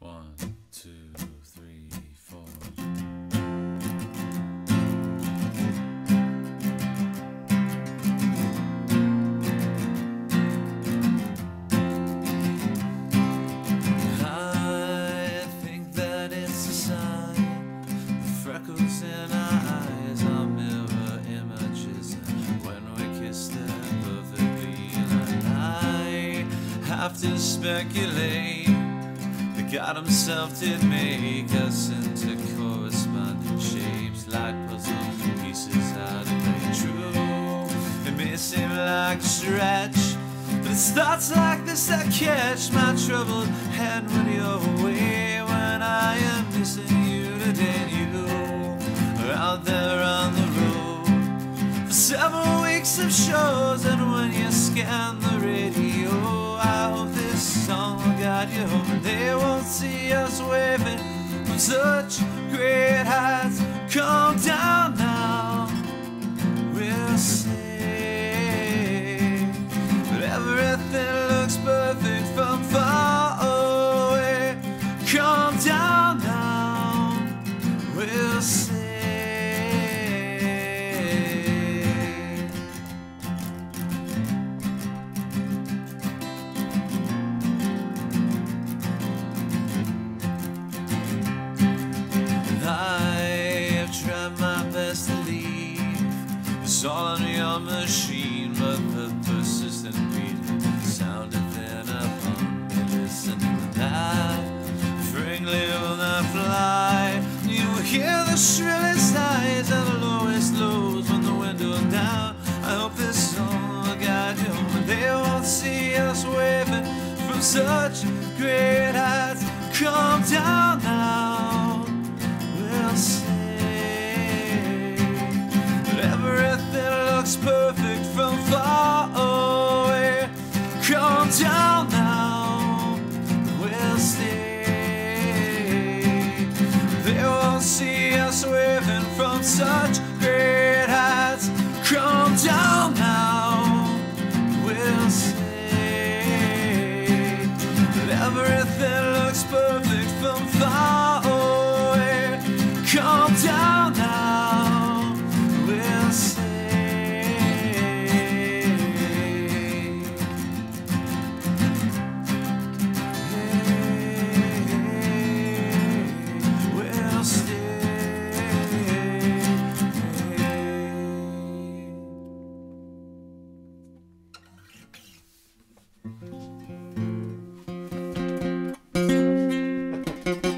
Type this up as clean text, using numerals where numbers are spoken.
1, 2, 3, 4. I think that it's a sign. The freckles in our eyes are mirror images, and when we kiss they're perfectly like I have to speculate. God himself did make us into corresponding shapes, like puzzle pieces out of a true. It may seem like a stretch, but it's thoughts like this that catch my troubled head when you're away. When I am missing you today, and you are out there on the road for several weeks of shows, and when you scan the radio, I hope this song will guide you home, and they won't see us waving from such great heights. Come down now, we'll say, but everything looks perfect from far away. Come down now, we'll say. I've tried my best to leave it's all on your machine, but the persistent beating sounded then upon me. Listening to that, frankly will not fly. You will hear the shrillest highs and the lowest lows when the window's down. I hope this song will guide you, but they won't see us waving from such great heights. Come down now, we'll say, but everything looks perfect from far away. Come down now, we'll stay. They won't see us waving from such great heights. Come down now, we'll say, but everything looks perfect from far away. Come down now, we'll say. We'll stay.